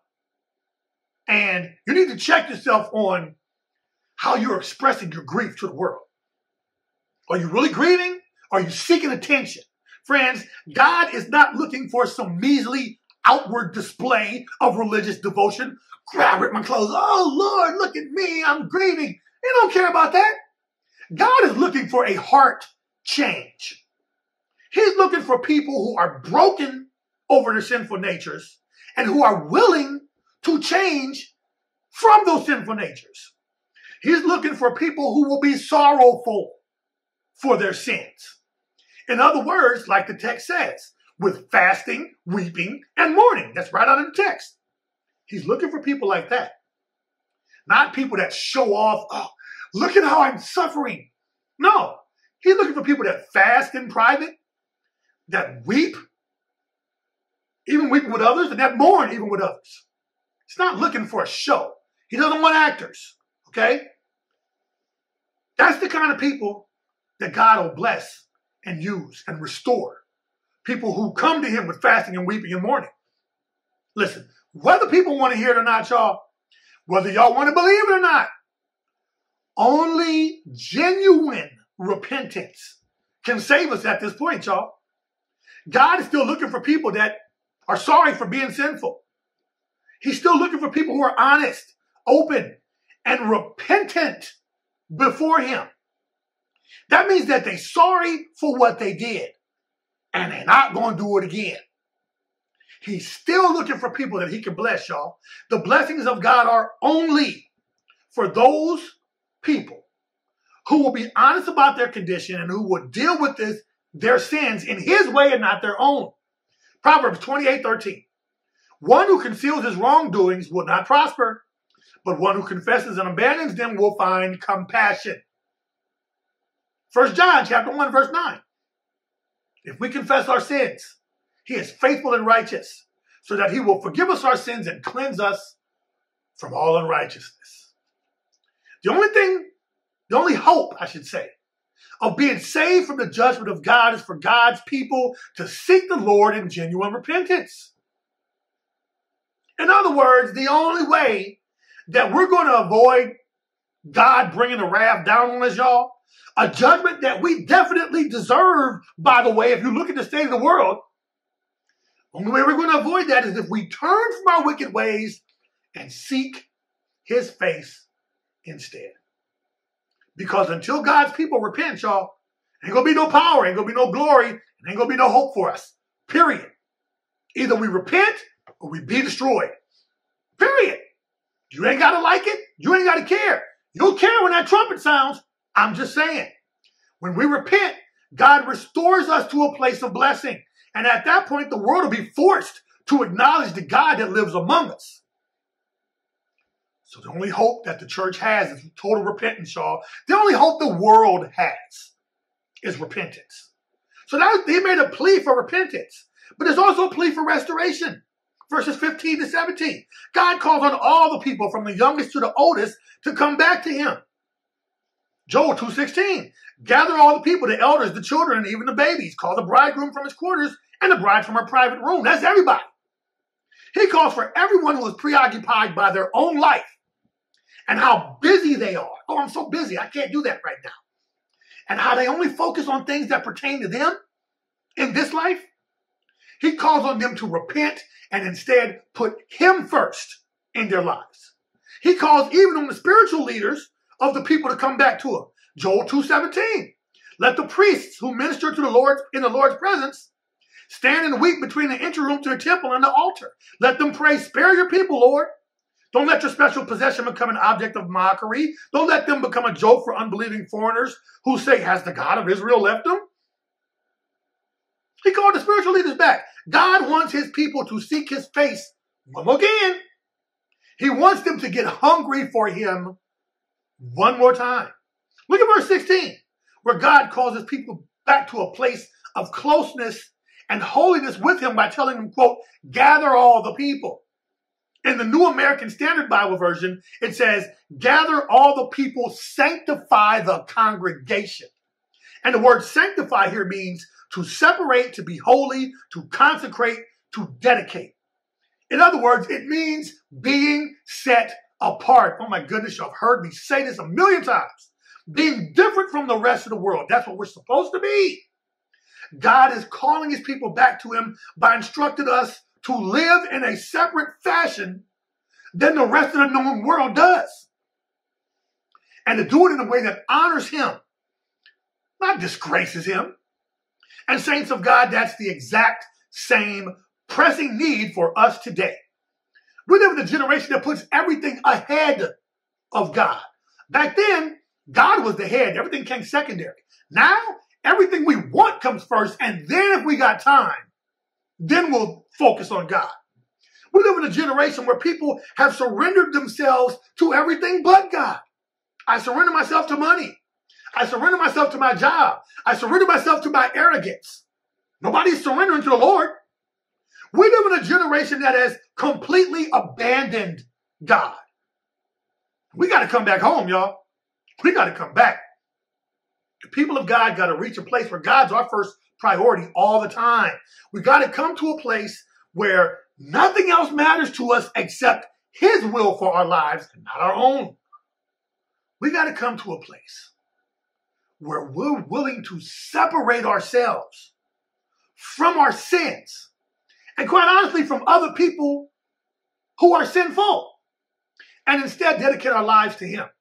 And you need to check yourself on how you're expressing your grief to the world. Are you really grieving? Are you seeking attention? Friends, God is not looking for some measly outward display of religious devotion. Grab rip my clothes. Oh, Lord, look at me. I'm grieving. He don't care about that. God is looking for a heart change. He's looking for people who are broken over their sinful natures and who are willing to change from those sinful natures. He's looking for people who will be sorrowful for their sins. In other words, like the text says, with fasting, weeping, and mourning. That's right out of the text. He's looking for people like that. Not people that show off, oh, look at how I'm suffering. No, he's looking for people that fast in private, that weep, even weeping with others, and that mourn even with others. He's not looking for a show. He doesn't want actors, okay? That's the kind of people that God will bless and use and restore. People who come to him with fasting and weeping and mourning. Listen, whether people want to hear it or not, y'all, whether y'all want to believe it or not, only genuine repentance can save us at this point, y'all. God is still looking for people that are sorry for being sinful. He's still looking for people who are honest, open, and repentant before him. That means that they're sorry for what they did, and they're not going to do it again. He's still looking for people that he can bless, y'all. The blessings of God are only for those people who will be honest about their condition and who will deal with this, their sins in his way and not their own. Proverbs twenty-eight thirteen. One who conceals his wrongdoings will not prosper, but one who confesses and abandons them will find compassion. First John chapter one, verse nine. If we confess our sins, he is faithful and righteous, so that he will forgive us our sins and cleanse us from all unrighteousness. The only thing, the only hope, I should say, of being saved from the judgment of God is for God's people to seek the Lord in genuine repentance. In other words, the only way that we're going to avoid God bringing the wrath down on us, y'all, a judgment that we definitely deserve, by the way, if you look at the state of the world, the only way we're going to avoid that is if we turn from our wicked ways and seek his face instead. Because until God's people repent, y'all, ain't going to be no power, ain't going to be no glory, and ain't going to be no hope for us. Period. Either we repent or we be destroyed. Period. You ain't got to like it. You ain't got to care. You don't care when that trumpet sounds. I'm just saying. When we repent, God restores us to a place of blessing. And at that point, the world will be forced to acknowledge the God that lives among us. So the only hope that the church has is total repentance, y'all. The only hope the world has is repentance. So that, they made a plea for repentance. But there's also a plea for restoration. Verses fifteen to seventeen. God calls on all the people from the youngest to the oldest to come back to him. Joel two sixteen. Gather all the people, the elders, the children, and even the babies. Call the bridegroom from his quarters and the bride from her private room. That's everybody. He calls for everyone who is preoccupied by their own life and how busy they are. Oh, I'm so busy. I can't do that right now. And how they only focus on things that pertain to them in this life. He calls on them to repent and instead put him first in their lives. He calls even on the spiritual leaders of the people to come back to him. Joel two seventeen. Let the priests who minister to the Lord in the Lord's presence stand and weep between the entry room to the temple and the altar. Let them pray, spare your people, Lord. Don't let your special possession become an object of mockery. Don't let them become a joke for unbelieving foreigners who say, has the God of Israel left them? He called the spiritual leaders back. God wants his people to seek his face one more again. He wants them to get hungry for him one more time. Look at verse sixteen, where God calls his people back to a place of closeness and holiness with him by telling them, quote, gather all the people. In the New American Standard Bible version, it says, gather all the people, sanctify the congregation. And the word sanctify here means to separate, to be holy, to consecrate, to dedicate. In other words, it means being set apart. Oh my goodness, y'all have heard me say this a million times. Being different from the rest of the world. That's what we're supposed to be. God is calling his people back to him by instructing us to live in a separate fashion than the rest of the known world does. And to do it in a way that honors him, not disgraces him. And saints of God, that's the exact same pressing need for us today. We live in a generation that puts everything ahead of God. Back then, God was the head. Everything came secondary. Now, everything we want comes first. And then if we got time, then we'll focus on God. We live in a generation where people have surrendered themselves to everything but God. I surrender myself to money. I surrender myself to my job. I surrender myself to my arrogance. Nobody's surrendering to the Lord. We live in a generation that has completely abandoned God. We got to come back home, y'all. We got to come back. The people of God got to reach a place where God's our first priority all the time. We got to come to a place where nothing else matters to us except his will for our lives and not our own. We got to come to a place where we're willing to separate ourselves from our sins and quite honestly from other people who are sinful and instead dedicate our lives to him.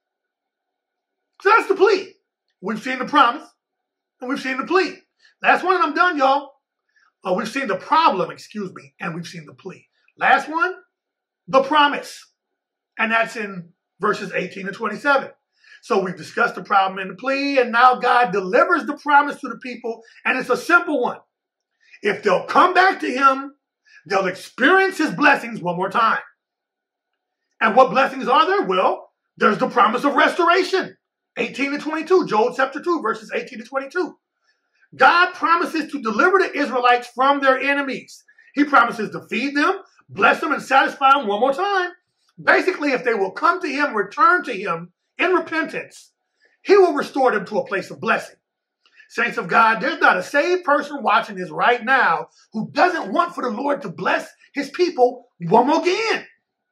So that's the plea. We've seen the promise and we've seen the plea. Last one and I'm done, y'all. Uh, we've seen the problem, excuse me, and we've seen the plea. Last one, the promise. And that's in verses eighteen to twenty-seven. So we've discussed the problem and the plea, and now God delivers the promise to the people, and it's a simple one. If they'll come back to him, they'll experience his blessings one more time. And what blessings are there? Well, there's the promise of restoration. eighteen to twenty-two, Joel chapter two, verses eighteen to twenty-two. God promises to deliver the Israelites from their enemies. He promises to feed them, bless them, and satisfy them one more time. Basically, if they will come to him, return to him in repentance, he will restore them to a place of blessing. Saints of God, there's not a saved person watching this right now who doesn't want for the Lord to bless his people one more again.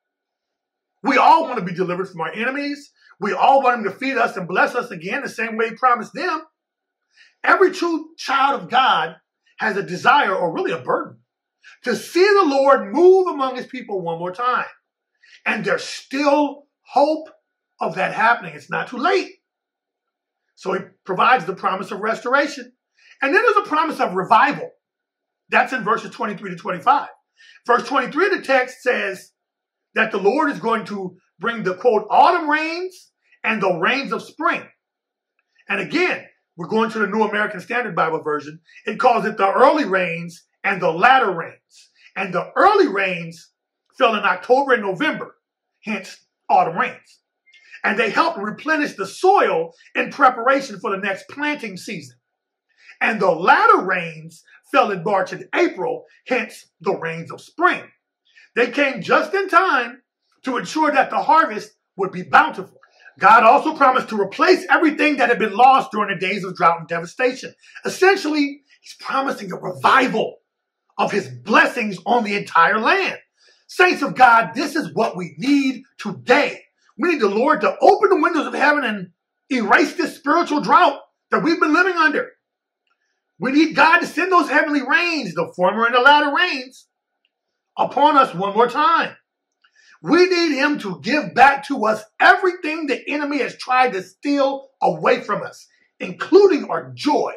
We all want to be delivered from our enemies. We all want him to feed us and bless us again the same way he promised them. Every true child of God has a desire, or really a burden, to see the Lord move among his people one more time. And there's still hope of that happening. It's not too late. So he provides the promise of restoration. And then there's a promise of revival. That's in verses twenty-three to twenty-five. Verse twenty-three of the text says that the Lord is going to bring the, quote, autumn rains and the rains of spring. And again, we're going to the New American Standard Bible version. It calls it the early rains and the latter rains. And the early rains fell in October and November, hence autumn rains. And they helped replenish the soil in preparation for the next planting season. And the latter rains fell in March and April, hence the rains of spring. They came just in time to ensure that the harvest would be bountiful. God also promised to replace everything that had been lost during the days of drought and devastation. Essentially, he's promising a revival of his blessings on the entire land. Saints of God, this is what we need today. We need the Lord to open the windows of heaven and erase this spiritual drought that we've been living under. We need God to send those heavenly rains, the former and the latter rains, upon us one more time. We need him to give back to us everything the enemy has tried to steal away from us, including our joy.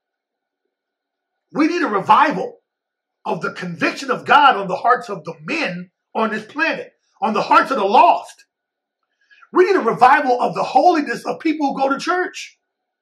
We need a revival of the conviction of God on the hearts of the men on this planet, on the hearts of the lost. We need a revival of the holiness of people who go to church.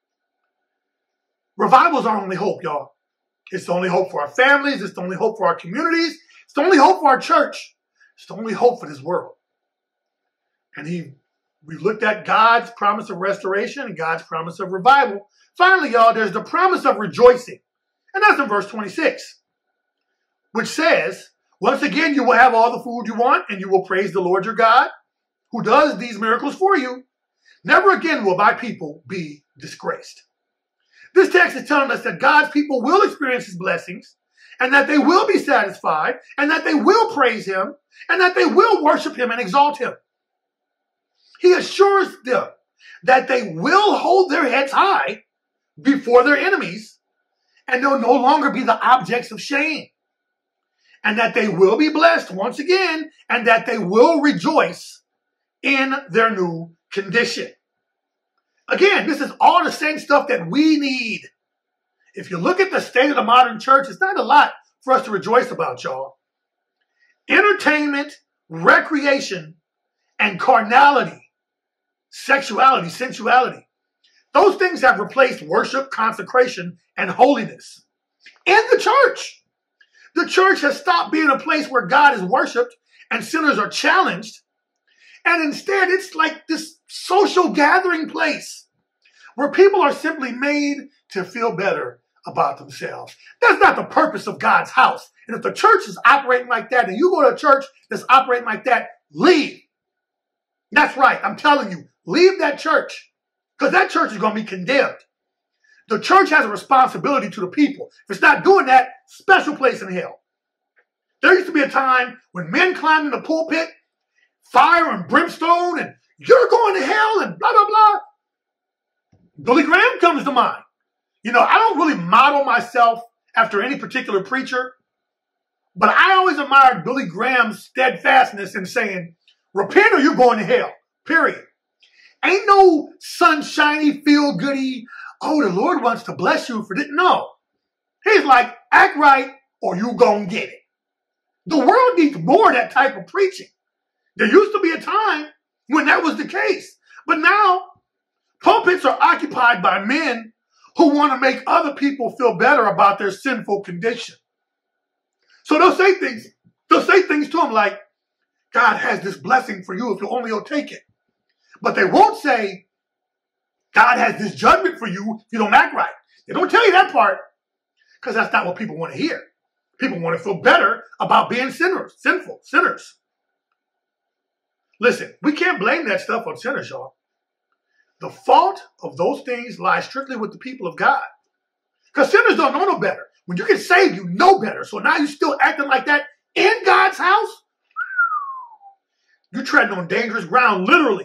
Revival is our only hope, y'all. It's the only hope for our families. It's the only hope for our communities. It's the only hope for our church. It's the only hope for this world. And he, we looked at God's promise of restoration and God's promise of revival. Finally, y'all, there's the promise of rejoicing. And that's in verse twenty-six, which says, once again, you will have all the food you want and you will praise the Lord your God who does these miracles for you. Never again will my people be disgraced. This text is telling us that God's people will experience his blessings and that they will be satisfied and that they will praise him and that they will worship him and exalt him. He assures them that they will hold their heads high before their enemies and they'll no longer be the objects of shame, and that they will be blessed once again and that they will rejoice in their new condition. Again, this is all the same stuff that we need. If you look at the state of the modern church, it's not a lot for us to rejoice about, y'all. Entertainment, recreation, and carnality, sexuality, sensuality, those things have replaced worship, consecration, and holiness in the church. The church has stopped being a place where God is worshiped and sinners are challenged. And instead, it's like this social gathering place where people are simply made to feel better about themselves. That's not the purpose of God's house. And if the church is operating like that, and you go to a church that's operating like that, leave. That's right. I'm telling you, leave that church, because that church is going to be condemned. The church has a responsibility to the people. If it's not doing that, special place in hell. There used to be a time when men climbed in the pulpit, fire and brimstone, and you're going to hell, and blah, blah, blah. Billy Graham comes to mind. You know, I don't really model myself after any particular preacher, but I always admired Billy Graham's steadfastness in saying, repent or you're going to hell, period. Ain't no sunshiny, feel-goody, oh, the Lord wants to bless you for this. No. He's like, act right or you gonna get it. The world needs more of that type of preaching. There used to be a time when that was the case. But now, pulpits are occupied by men who want to make other people feel better about their sinful condition. So they'll say things, they'll say things to them like, God has this blessing for you if you only will take it. But they won't say, God has this judgment for you if you don't act right. They don't tell you that part because that's not what people want to hear. People want to feel better about being sinners, sinful, sinners. Listen, we can't blame that stuff on sinners, y'all. The fault of those things lies strictly with the people of God. Because sinners don't know no better. When you get saved, you know better. So now you're still acting like that in God's house? You're treading on dangerous ground, literally.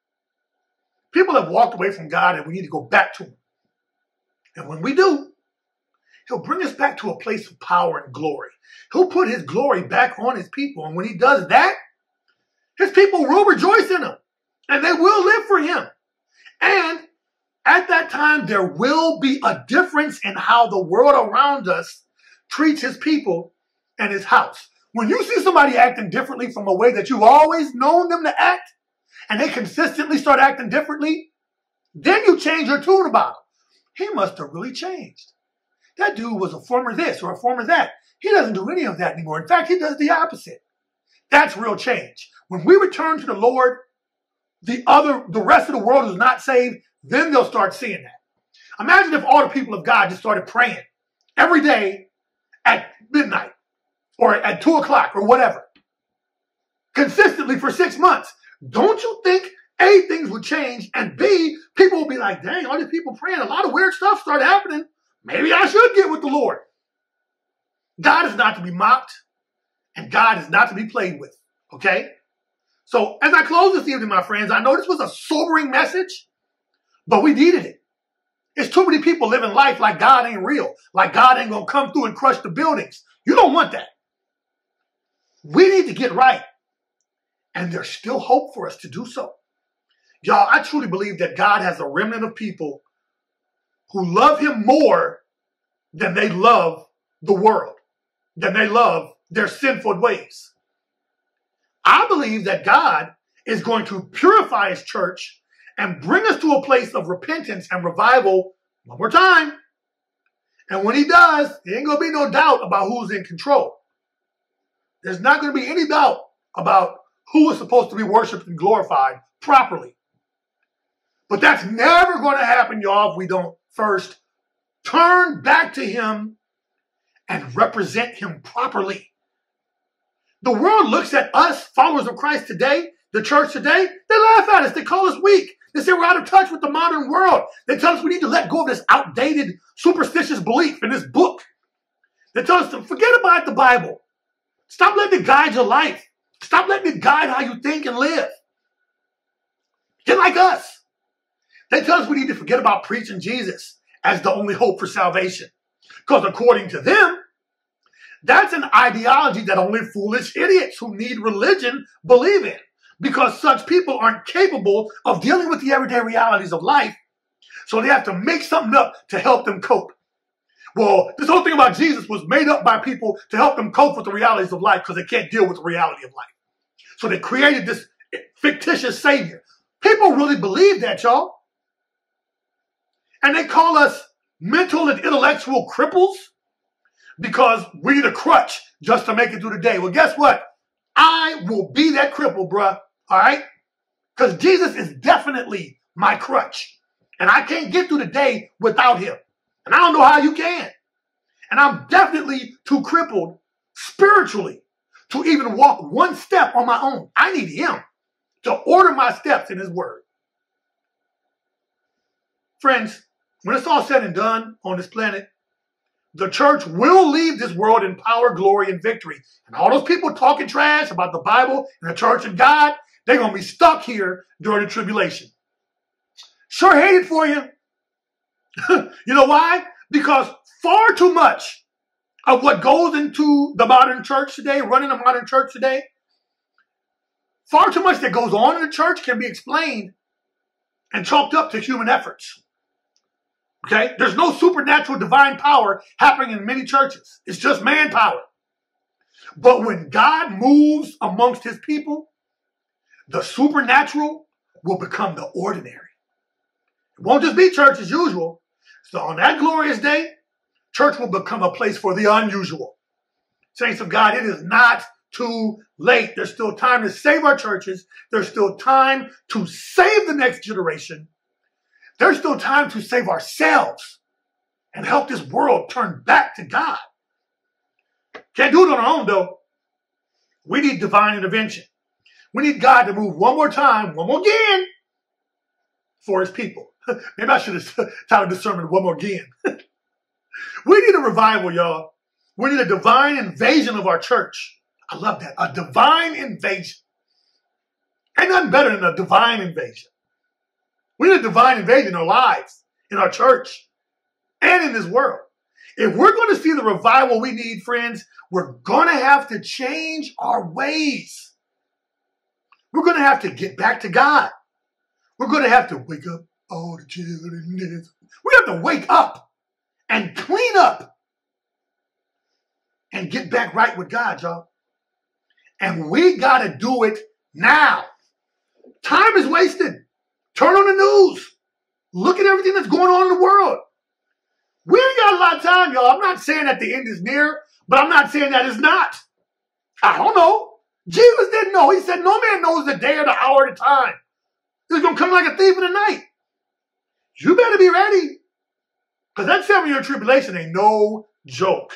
People have walked away from God and we need to go back to him. And when we do, he'll bring us back to a place of power and glory. He'll put his glory back on his people. And when he does that, his people will rejoice in him. And they will live for him. And at that time, there will be a difference in how the world around us treats his people and his house. When you see somebody acting differently from a way that you've always known them to act, and they consistently start acting differently, then you change your tune about him. He must have really changed. That dude was a former this or a former that. He doesn't do any of that anymore. In fact, he does the opposite. That's real change. When we return to the Lord, the other, the rest of the world is not saved, then they'll start seeing that. Imagine if all the people of God just started praying every day at midnight or at two o'clock or whatever, consistently for six months. Don't you think, A, things would change, and B, people will be like, dang, all these people praying, a lot of weird stuff started happening. Maybe I should get with the Lord. God is not to be mocked, and God is not to be played with, okay? So as I close this evening, my friends, I know this was a sobering message, but we needed it. It's too many people living life like God ain't real, like God ain't going to come through and crush the buildings. You don't want that. We need to get right, and there's still hope for us to do so. Y'all, I truly believe that God has a remnant of people who love him more than they love the world, than they love their sinful ways. I believe that God is going to purify his church and bring us to a place of repentance and revival one more time. And when he does, there ain't going to be no doubt about who's in control. There's not going to be any doubt about who is supposed to be worshiped and glorified properly. But that's never going to happen, y'all, if we don't first turn back to him and represent him properly. The world looks at us, followers of Christ today, the church today, they laugh at us. They call us weak. They say we're out of touch with the modern world. They tell us we need to let go of this outdated, superstitious belief in this book. They tell us to forget about the Bible. Stop letting it guide your life. Stop letting it guide how you think and live. Get like us. They tell us we need to forget about preaching Jesus as the only hope for salvation. Because according to them, that's an ideology that only foolish idiots who need religion believe in. Because such people aren't capable of dealing with the everyday realities of life. So they have to make something up to help them cope. Well, this whole thing about Jesus was made up by people to help them cope with the realities of life because they can't deal with the reality of life. So they created this fictitious savior. People really believe that, y'all. And they call us mental and intellectual cripples because we need a crutch just to make it through the day. Well, guess what? I will be that cripple, bruh. All right? Because Jesus is definitely my crutch. And I can't get through the day without him. And I don't know how you can. And I'm definitely too crippled spiritually to even walk one step on my own. I need him to order my steps in his word. Friends, when it's all said and done on this planet, the church will leave this world in power, glory, and victory. And all those people talking trash about the Bible and the church and God, they're going to be stuck here during the tribulation. Sure hate it for you, You know why? Because far too much of what goes into the modern church today, running the modern church today, far too much that goes on in the church can be explained and chalked up to human efforts. Okay? There's no supernatural divine power happening in many churches. It's just manpower. But when God moves amongst his people, the supernatural will become the ordinary. It won't just be church as usual. So on that glorious day, church will become a place for the unusual. Saints of God, it is not too late. There's still time to save our churches. There's still time to save the next generation. There's still time to save ourselves and help this world turn back to God. Can't do it on our own, though. We need divine intervention. We need God to move one more time, one more again, for his people. Maybe I should have titled this sermon one more again. We need a revival, y'all. We need a divine invasion of our church. I love that. A divine invasion. Ain't nothing better than a divine invasion. We need a divine invasion in our lives, in our church, and in this world. If we're going to see the revival we need, friends, we're going to have to change our ways. We're going to have to get back to God. We're going to have to wake up all the children. We have to wake up and clean up and get back right with God, y'all. And we got to do it now. Time is wasted. Turn on the news. Look at everything that's going on in the world. We ain't got a lot of time, y'all. I'm not saying that the end is near, but I'm not saying that it's not. I don't know. Jesus didn't know. He said, no man knows the day or the hour or the time. He's going to come like a thief in the night. You better be ready. Because that seven-year tribulation ain't no joke.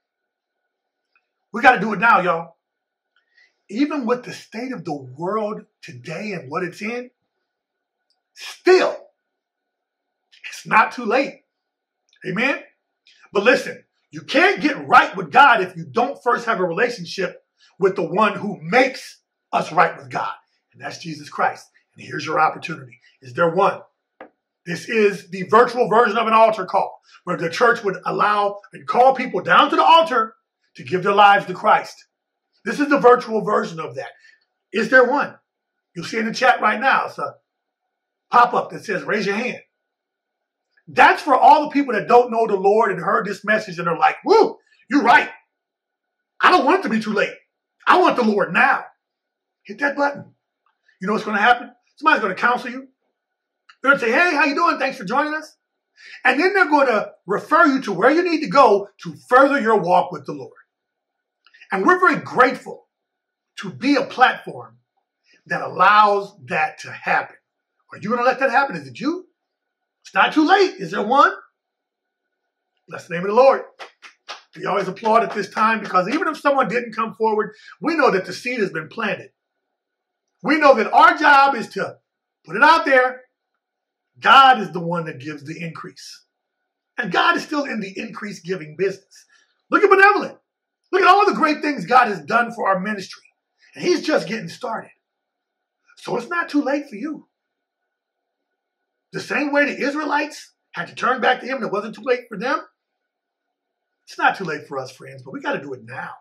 We got to do it now, y'all. Even with the state of the world today and what it's in, still, it's not too late. Amen? But listen, you can't get right with God if you don't first have a relationship with the one who makes us right with God. And that's Jesus Christ. And here's your opportunity. Is there one? This is the virtual version of an altar call, where the church would allow and call people down to the altar to give their lives to Christ. This is the virtual version of that. Is there one? You'll see in the chat right now. It's a pop-up that says, raise your hand. That's for all the people that don't know the Lord and heard this message and are like, woo, you're right. I don't want it to be too late. I want the Lord now. Hit that button. You know what's going to happen? Somebody's going to counsel you. They're going to say, hey, how you doing? Thanks for joining us. And then they're going to refer you to where you need to go to further your walk with the Lord. And we're very grateful to be a platform that allows that to happen. Are you going to let that happen? Is it you? It's not too late. Is there one? Bless the name of the Lord. We always applaud at this time because even if someone didn't come forward, we know that the seed has been planted. We know that our job is to put it out there. God is the one that gives the increase. And God is still in the increase giving business. Look at Benevolent. Look at all the great things God has done for our ministry. And he's just getting started. So it's not too late for you. The same way the Israelites had to turn back to him and it wasn't too late for them, it's not too late for us, friends, but we got to do it now.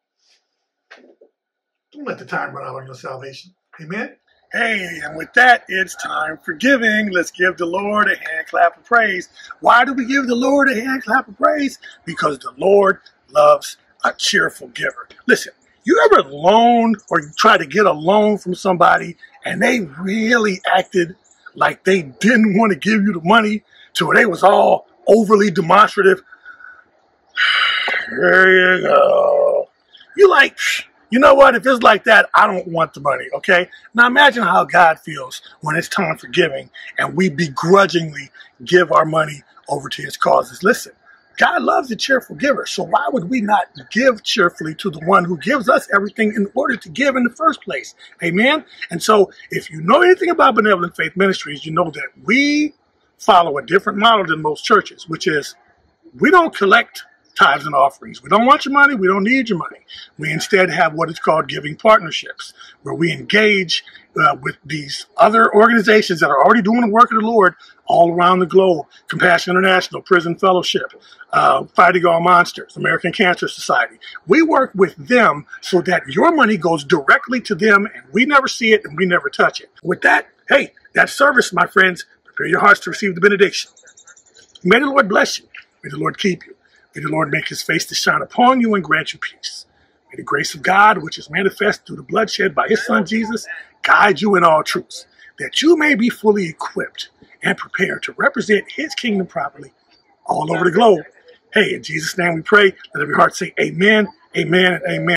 Don't let the time run out on your salvation. Amen? Hey, and with that, it's time for giving. Let's give the Lord a hand clap of praise. Why do we give the Lord a hand clap of praise? Because the Lord loves a cheerful giver. Listen, you ever loaned or try to get a loan from somebody and they really acted like they didn't want to give you the money to where they was all overly demonstrative? There you go. You like, you know what? If it's like that, I don't want the money, okay? Now imagine how God feels when it's time for giving and we begrudgingly give our money over to his causes. Listen, God loves a cheerful giver, so why would we not give cheerfully to the one who gives us everything in order to give in the first place? Amen? And so if you know anything about Benevolent Faith Ministries, you know that we follow a different model than most churches, which is we don't collect tithes and offerings. We don't want your money. We don't need your money. We instead have what is called giving partnerships, where we engage uh, with these other organizations that are already doing the work of the Lord all around the globe. Compassion International, Prison Fellowship, uh, Fighting All Monsters, American Cancer Society. We work with them so that your money goes directly to them and we never see it and we never touch it. With that, hey, that service, my friends, prepare your hearts to receive the benediction. May the Lord bless you. May the Lord keep you. May the Lord make his face to shine upon you and grant you peace. May the grace of God, which is manifest through the bloodshed by his son Jesus, guide you in all truths, that you may be fully equipped and prepared to represent his kingdom properly all over the globe. Hey, in Jesus' name we pray. Let every heart say amen, amen, and amen.